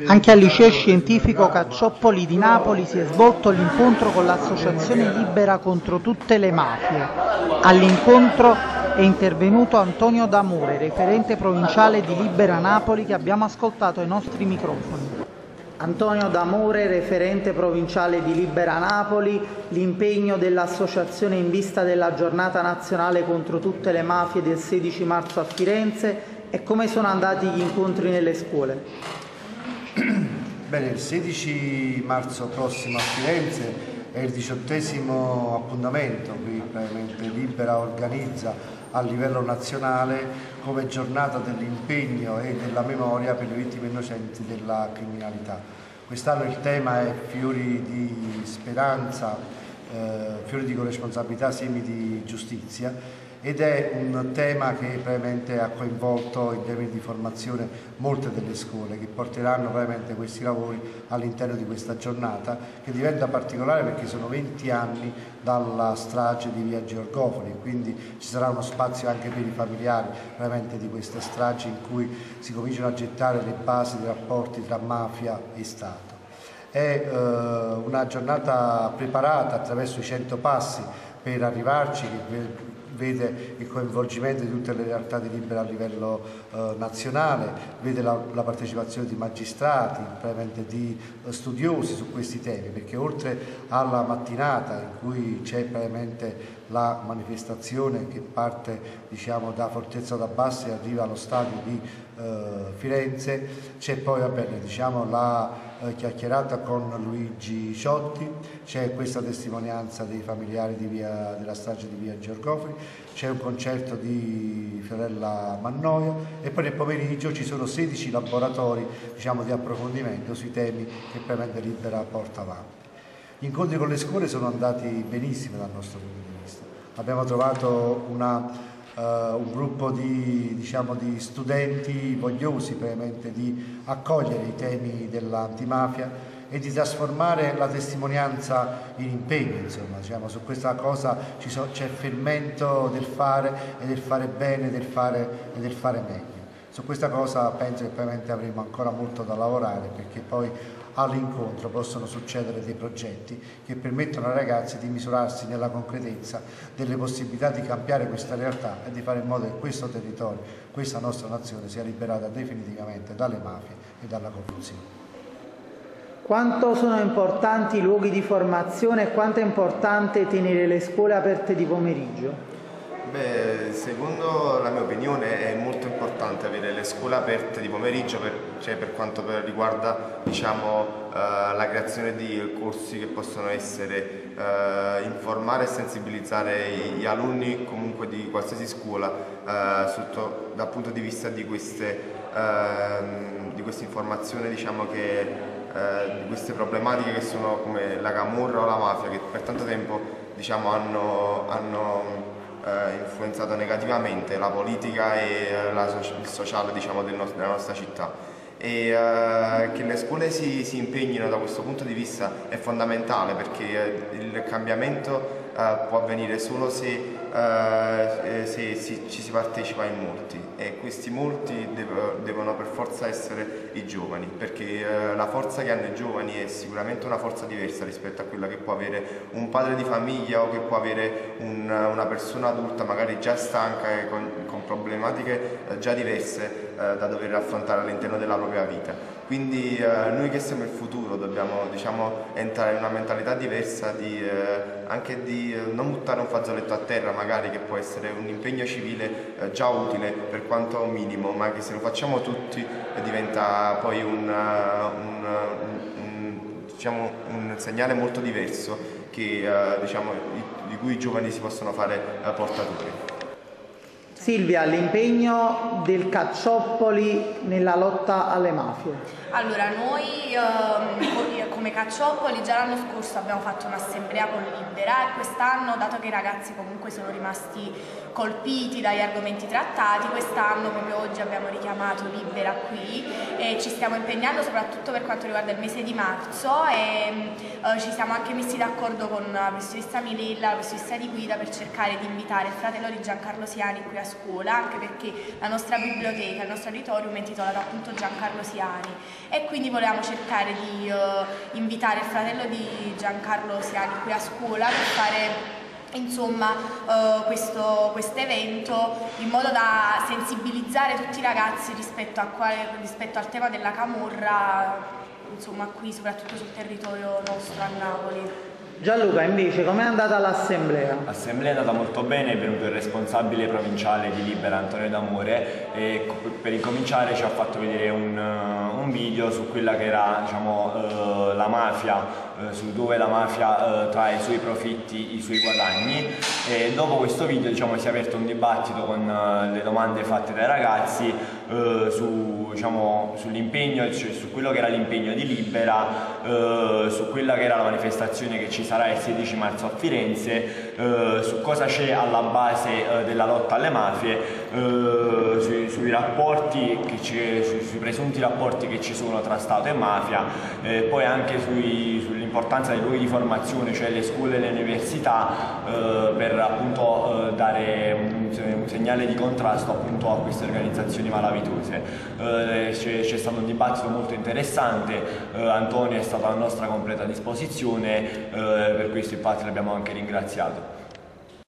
Anche al liceo scientifico Caccioppoli di Napoli si è svolto l'incontro con l'associazione Libera contro tutte le mafie. All'incontro è intervenuto Antonio D'Amore, referente provinciale di Libera Napoli, che abbiamo ascoltato ai nostri microfoni. Antonio D'Amore, referente provinciale di Libera Napoli, l'impegno dell'associazione in vista della giornata nazionale contro tutte le mafie del 16 marzo a Firenze e come sono andati gli incontri nelle scuole? Bene, il 16 marzo prossimo a Firenze è il 18° appuntamento che praticamente Libera organizza a livello nazionale come giornata dell'impegno e della memoria per le vittime innocenti della criminalità. Quest'anno il tema è fiori di speranza, fiori di corresponsabilità, semi di giustizia, ed è un tema che praticamente ha coinvolto in termini di formazione molte delle scuole che porteranno praticamente questi lavori all'interno di questa giornata, che diventa particolare perché sono 20 anni dalla strage di via Georgofoli, quindi ci sarà uno spazio anche per i familiari praticamente di queste stragi in cui si cominciano a gettare le basi dei rapporti tra mafia e Stato. È una giornata preparata attraverso i 100 passi per arrivarci, che vede il coinvolgimento di tutte le realtà di Libera a livello nazionale, vede la partecipazione di magistrati, di studiosi su questi temi, perché oltre alla mattinata in cui c'è la manifestazione che parte da Fortezza d'Abbasi e arriva allo stadio di Firenze, c'è poi la chiacchierata con Luigi Ciotti, c'è questa testimonianza dei familiari della strage di via Georgofoli, c'è un concerto di Fiorella Mannoia e poi nel pomeriggio ci sono 16 laboratori di approfondimento sui temi che Libera porta avanti. Gli incontri con le scuole sono andati benissimo dal nostro punto di vista. Abbiamo trovato un gruppo di studenti vogliosi di accogliere i temi dell'antimafia e di trasformare la testimonianza in impegno. Su questa cosa c'è fermento del fare e del fare bene e del fare meglio. Su questa cosa penso che avremo ancora molto da lavorare, perché poi all'incontro possono succedere dei progetti che permettono ai ragazzi di misurarsi nella concretezza delle possibilità di cambiare questa realtà e di fare in modo che questo territorio, questa nostra nazione sia liberata definitivamente dalle mafie e dalla corruzione. Quanto sono importanti i luoghi di formazione e quanto è importante tenere le scuole aperte di pomeriggio? Secondo la mia opinione è molto importante avere le scuole aperte di pomeriggio per quanto riguarda la creazione di corsi che possono essere informare e sensibilizzare gli alunni comunque di qualsiasi scuola dal punto di vista di queste informazioni di queste problematiche che sono come la camorra o la mafia, che per tanto tempo hanno influenzato negativamente la politica e il sociale della nostra città, e che le scuole si impegnino da questo punto di vista è fondamentale, perché il cambiamento può avvenire solo se ci si partecipa in molti, e questi molti devono per forza essere i giovani, perché la forza che hanno i giovani è sicuramente una forza diversa rispetto a quella che può avere un padre di famiglia o che può avere una persona adulta magari già stanca e con problematiche già diverse da dover affrontare all'interno della propria vita. Quindi noi che siamo il futuro dobbiamo entrare in una mentalità diversa, anche di non buttare un fazzoletto a terra magari, che può essere un impegno civile già utile per quanto minimo, ma che se lo facciamo tutti diventa poi un segnale molto diverso di cui i giovani si possono fare portatori. Silvia, l'impegno del Caccioppoli nella lotta alle mafie. Allora, noi come Caccioppoli già l'anno scorso abbiamo fatto un'assemblea con Libera, e quest'anno, dato che i ragazzi comunque sono rimasti colpiti dagli argomenti trattati, quest'anno proprio oggi abbiamo richiamato Libera qui e ci stiamo impegnando soprattutto per quanto riguarda il mese di marzo, e ci siamo anche messi d'accordo con la professoressa Mililla, la professoressa di guida, per cercare di invitare il fratello di Giancarlo Siani qui a scuola, anche perché la nostra biblioteca, il nostro auditorium è intitolato appunto Giancarlo Siani, e quindi volevamo cercare di invitare il fratello di Giancarlo Siani qui a scuola per fare insomma questo evento, in modo da sensibilizzare tutti i ragazzi rispetto al tema della camorra, insomma qui soprattutto sul territorio nostro a Napoli. Gianluca, invece, com'è andata l'assemblea? L'assemblea è andata molto bene, è venuto il responsabile provinciale di Libera, Antonio D'Amore, e per incominciare ci ha fatto vedere un video su quella che era, diciamo, la mafia, su dove la mafia trae i suoi profitti, i suoi guadagni, e dopo questo video, diciamo, si è aperto un dibattito con le domande fatte dai ragazzi sull'impegno, cioè su quello che era l'impegno di Libera, su quella che era la manifestazione che ci sarà il 16 marzo a Firenze, su cosa c'è alla base della lotta alle mafie, sui rapporti sui presunti rapporti che ci sono tra Stato e mafia, poi anche sull'importanza dei luoghi di formazione, cioè le scuole e le università, per appunto dare un segnale di contrasto appunto a queste organizzazioni malavitose. C'è stato un dibattito molto interessante, Antonio è stato a nostra completa disposizione, per questo infatti l'abbiamo anche ringraziato.